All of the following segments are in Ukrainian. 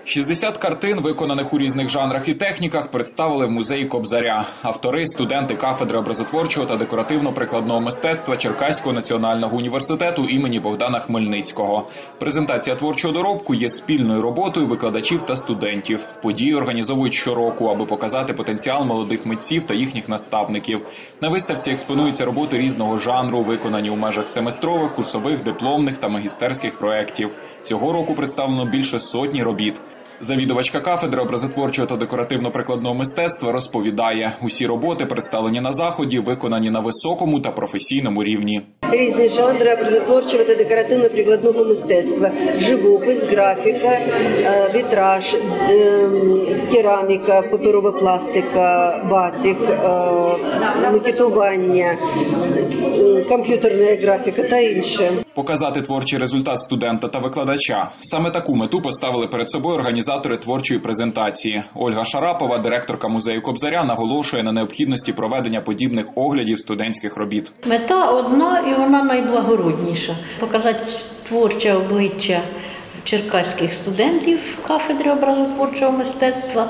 60 картин, виконаних у різних жанрах і техніках, представили в музеї Кобзаря. Автори – студенти кафедри образотворчого та декоративно-прикладного мистецтва Черкаського національного університету імені Богдана Хмельницького. Презентація творчого доробку є спільною роботою викладачів та студентів. Події організовують щороку, аби показати потенціал молодих митців та їхніх наставників. На виставці експонуються роботи різного жанру, виконані у межах семестрових, курсових, дипломних та магістерських проєктів. Цього року представлено більше сотні робіт. Завідувачка кафедри образотворчого та декоративно-прикладного мистецтва розповідає, усі роботи, представлені на заході, виконані на високому та професійному рівні. Різні жанри образотворчого та декоративно-прикладного мистецтва – живопис, графіка, вітраж, кераміка, паперова пластика, батик, макетування, комп'ютерна графіка та інше. Показати творчий результат студента та викладача. Саме таку мету поставили перед собою організатори творчої презентації. Ольга Шарапова, директорка музею Кобзаря, наголошує на необхідності проведення подібних оглядів студентських робіт. Мета одна і вона найблагородніша – показати творче обличчя черкаських студентів кафедри образотворчого мистецтва,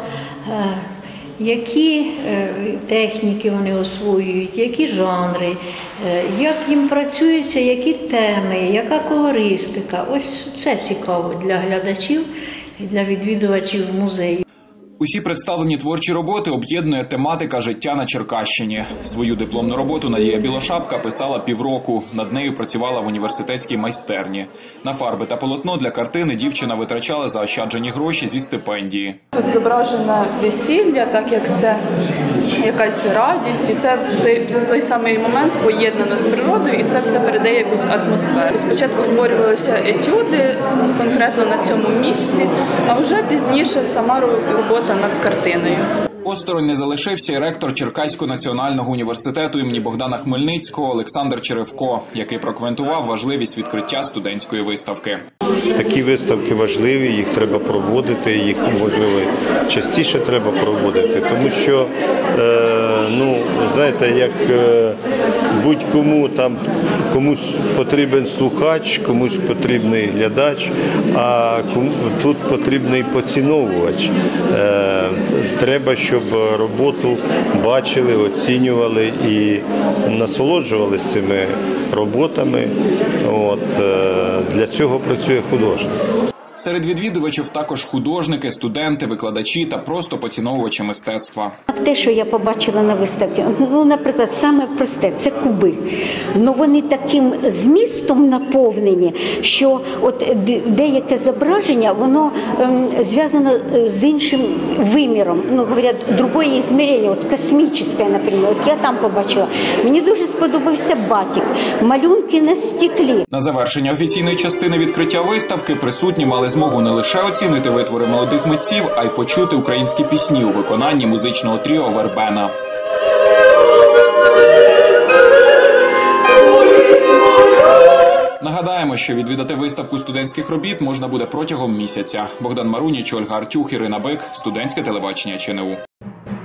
які техніки вони освоюють, які жанри, як їм працюється, які теми, яка колористика. Ось це цікаво для глядачів і для відвідувачів музею. Усі представлені творчі роботи об'єднує тематика життя на Черкащині. Свою дипломну роботу Надія Білошапка писала півроку. Над нею працювала в університетській майстерні. На фарби та полотно для картини дівчина витрачала заощаджені гроші зі стипендії. Тут зображено весілля, так як це якась радість, і це в той самий момент поєднано з природою, і це все передає якусь атмосферу. Спочатку створювалися етюди конкретно на цьому місці, а вже пізніше сама робота над картиною. Осторонь не залишився і ректор Черкаського національного університету імені Богдана Хмельницького Олександр Черевко, який прокоментував важливість відкриття студентської виставки. Такі виставки важливі, їх треба проводити, їх, можливо, частіше треба проводити, тому що, знаєте, як будь-кому там, комусь потрібен слухач, комусь потрібний глядач, а тут потрібний поціновувач. Треба, щоб роботу бачили, оцінювали і насолоджувалися цими роботами. Для цього працює художник. Серед відвідувачів також художники, студенти, викладачі та просто поціновувачі мистецтва. Те, що я побачила на виставці, наприклад, саме просте – це куби. Вони таким змістом наповнені, що деяке зображення, воно зв'язано з іншим виміром. Говорять, друге ізмірення, космічне, наприклад. Я там побачила. Мені дуже сподобався батик, малюнки на стеклі. На завершення офіційної частини відкриття виставки присутні мали змогу не лише оцінити витвори молодих митців, а й почути українські пісні у виконанні музичного тріо «Вербена». Нагадаємо, що відвідати виставку студентських робіт можна буде протягом місяця. Богдан Маруніч, Ольга Артюх, Ірина Бик, Студентське телебачення ЧНУ.